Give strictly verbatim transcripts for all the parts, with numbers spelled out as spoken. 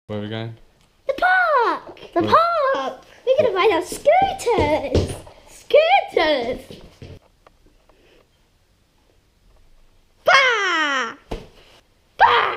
Where are we going? The park! The Where? park! We're going to ride our scooters! Scooters! Bah! Bah!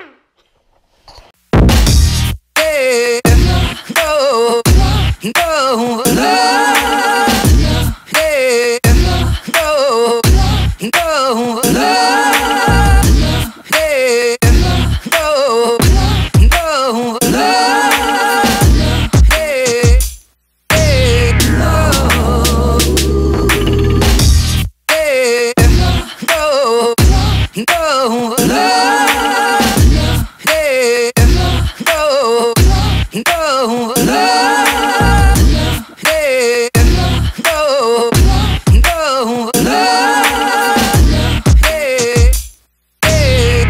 Hey, no, no, no. Hey, no, no, no. Hey, no, no, no. Hey, hey, no. Hey, no, no, no. Hey, no, no, no. Hey, no, no, no. Hey, hey,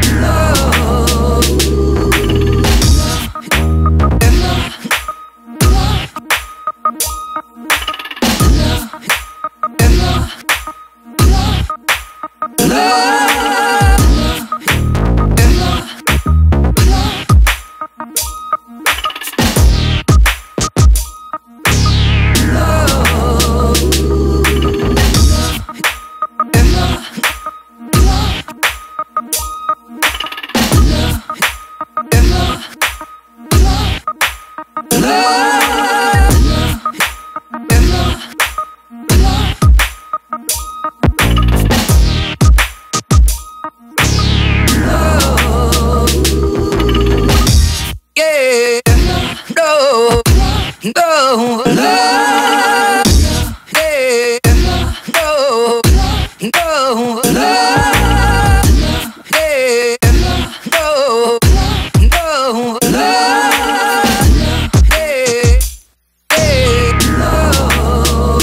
yeah, no, no, no. Hey, no, no, no. Hey, no, no, no. Hey, hey, no.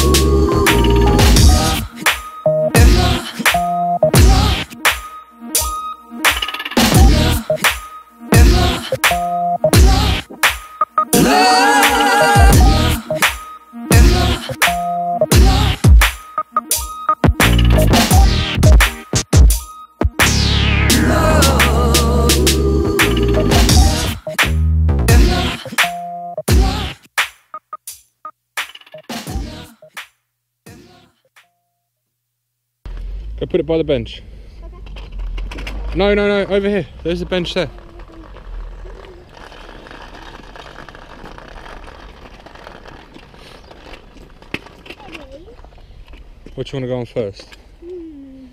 Go put it by the bench. Okay. No, no, no, over here. There's a bench there. Which one want to go on first? Hmm.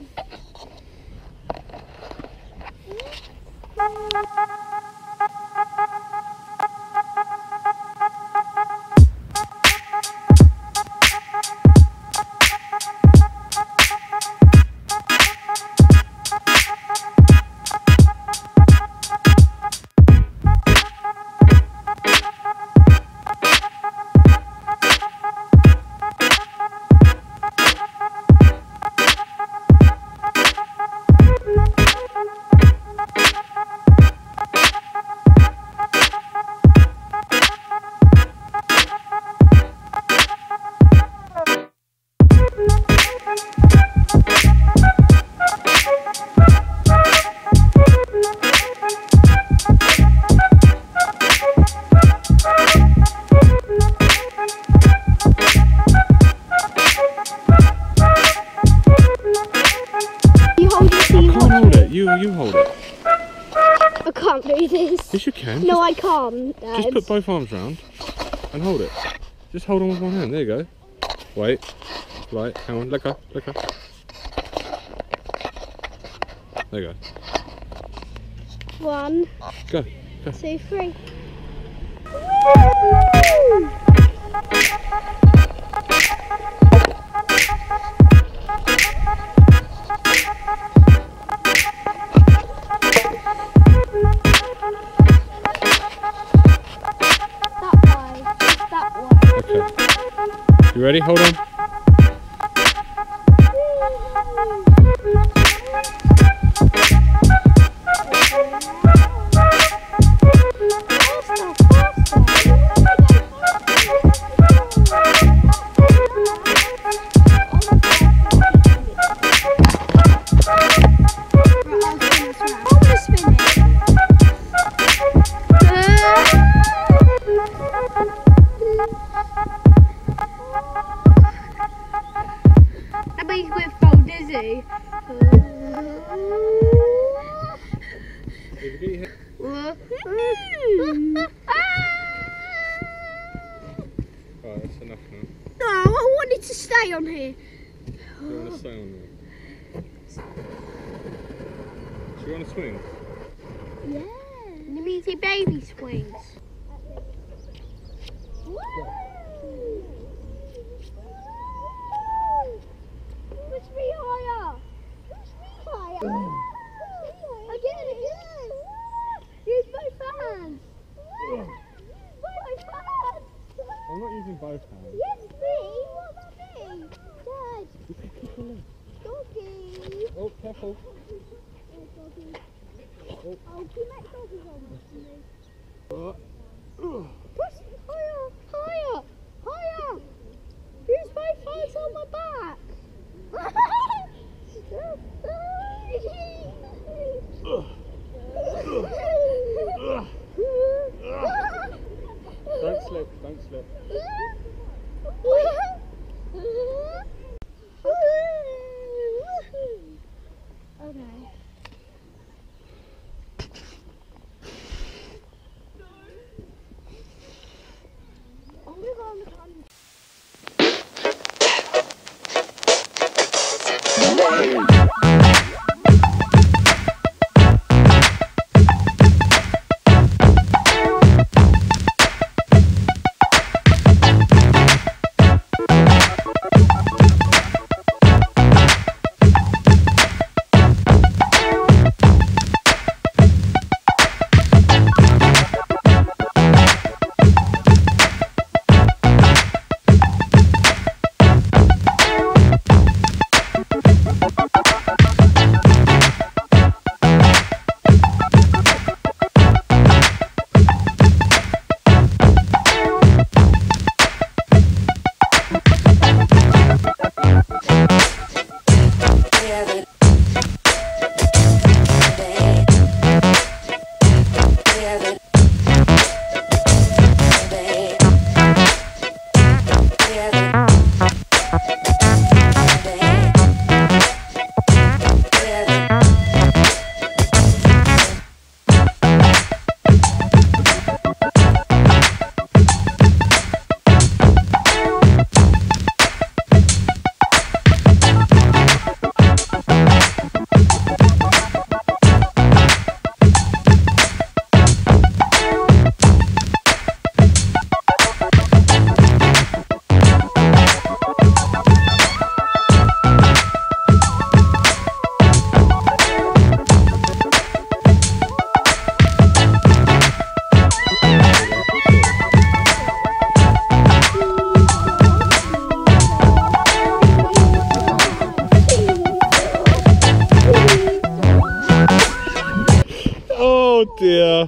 You, you hold it. I can't do this. Yes, you can. No, just, I can't, Dad. Just put both arms round and hold it. Just hold on with one hand. There you go. Wait. Right. Hang on. Let go. Let go. There you go. One. Go. Go. Two, three. You ready? Hold on. on here. Do you want to stay on there? Do you want to swing? Yeah. You mean see baby swings? Push me higher. Push me higher. Again, again. Use both hands. Use both hands. I'm not using both hands. Yes, me. What about me? Dad. Doggy. Oh, careful. Oh, can you make doggies on me? Uh, Push higher, higher, higher. Use both hands on my back. Don't slip, don't slip. Okay. I'm gonna go on the pond. Oh dear.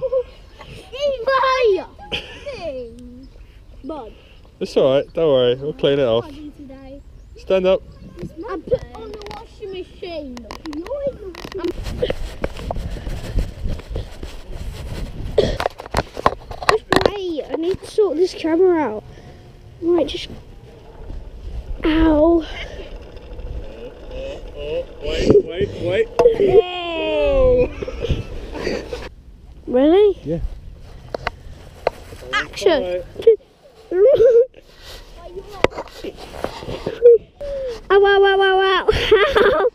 Mud. It's alright, don't worry, we'll clean it off. Today. Stand up. I put on the washing machine. Just wait, I need to sort this camera out. Right, just. Ow. Oh, oh, wait, wait, wait. Whoa! Really? Yeah. Action! Ow, ow, ow, ow, ow.